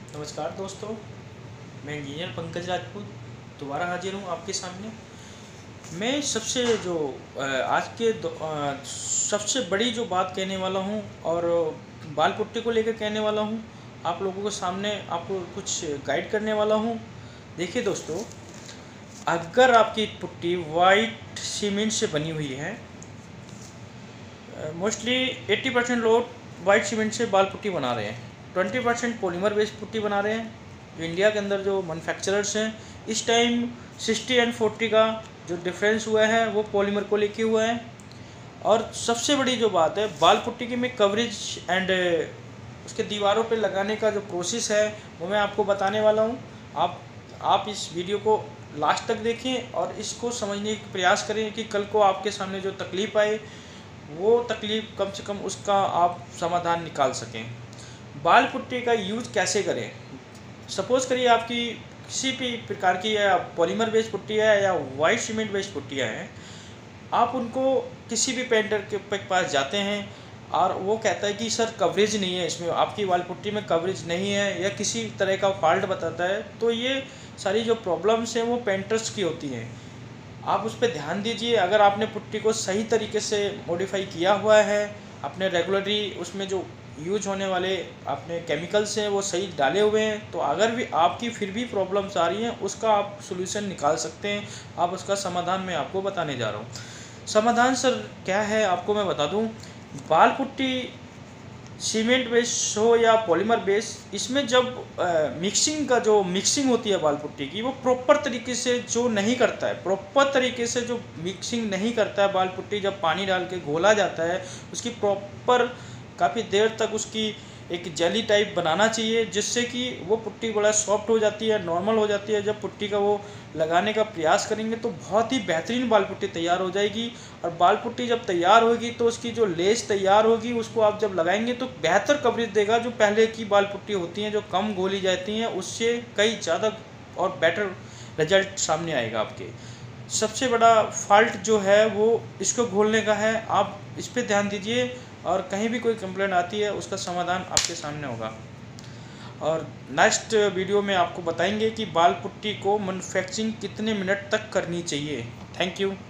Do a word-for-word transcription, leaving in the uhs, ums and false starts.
नमस्कार दोस्तों, मैं इंजीनियर पंकज राजपूत दोबारा हाजिर हूँ आपके सामने। मैं सबसे जो अ, आज के दो- अ, सबसे बड़ी जो बात कहने वाला हूँ और बाल पुट्टी को लेकर कहने वाला हूँ, आप लोगों के सामने आपको कुछ गाइड करने वाला हूँ। देखिए दोस्तों, अगर आपकी पुट्टी वाइट सीमेंट से बनी हुई है, मोस्टली अस्सी परसेंट लोग वाइट सीमेंट से बाल पुट्टी बना रहे हैं, twenty percent polymer based putty बना रहे हैं। जो इंडिया के अंदर जो मैन्युफैक्चरर्स हैं, इस टाइम सिक्सटी एंड फोर्टी का जो डिफरेंस हुआ है वो पॉलीमर को लेके हुआ है। और सबसे बड़ी जो बात है, बाल पुट्टी की में कवरेज एंड उसके दीवारों पे लगाने का जो प्रोसेस है वो मैं आपको बताने वाला हूँ। आप आप इस वीडियो को लास्ट तक देखें और इसको समझने का प्रयास करें कि कल को आपके सामने जो तकलीफ़ आए वो तकलीफ़ कम से कम उसका आप समाधान निकाल सकें। बाल पुट्टी का यूज़ कैसे करें? सपोज़ करिए आपकी किसी भी प्रकार की या पॉलीमर बेस्ड पुट्टी है या वाइट सीमेंट बेस्ड पुट्टियाँ हैं, आप उनको किसी भी पेंटर के पास जाते हैं और वो कहता है कि सर कवरेज नहीं है, इसमें आपकी वाल पुट्टी में कवरेज नहीं है या किसी तरह का फॉल्ट बताता है, तो ये सारी जो प्रॉब्लम्स हैं वो पेंटर्स की होती हैं। आप उस पर ध्यान दीजिए। अगर आपने पुट्टी को सही तरीके से मॉडिफाई किया हुआ है, आपने रेगुलरली उसमें जो यूज होने वाले आपने केमिकल्स हैं वो सही डाले हुए हैं, तो अगर भी आपकी फिर भी प्रॉब्लम्स आ रही हैं उसका आप सोल्यूशन निकाल सकते हैं। आप उसका समाधान मैं आपको बताने जा रहा हूँ। समाधान सर क्या है आपको मैं बता दूँ। बाल पुट्टी सीमेंट बेस हो या पॉलीमर बेस, इसमें जब मिक्सिंग का जो मिक्सिंग होती है बाल पुट्टी की, वो प्रॉपर तरीके से जो नहीं करता है प्रॉपर तरीके से जो मिक्सिंग नहीं करता है बाल पुट्टी, जब पानी डाल के घोला जाता है उसकी प्रॉपर काफ़ी देर तक उसकी एक जेली टाइप बनाना चाहिए, जिससे कि वो पुट्टी बड़ा सॉफ्ट हो जाती है, नॉर्मल हो जाती है। जब पुट्टी का वो लगाने का प्रयास करेंगे तो बहुत ही बेहतरीन बाल पुट्टी तैयार हो जाएगी। और बाल पुट्टी जब तैयार होगी तो उसकी जो लेस तैयार होगी उसको आप जब लगाएंगे तो बेहतर कवरेज देगा। जो पहले की बाल पुट्टी होती हैं जो कम घोली जाती हैं, उससे कई ज़्यादा और बेटर रिजल्ट सामने आएगा आपके। सबसे बड़ा फॉल्ट जो है वो इसको घोलने का है। आप इस पर ध्यान दीजिए और कहीं भी कोई कंप्लेंट आती है उसका समाधान आपके सामने होगा। और नेक्स्ट वीडियो में आपको बताएंगे कि बाल पुट्टी को मैन्युफैक्चरिंग कितने मिनट तक करनी चाहिए। Thank you.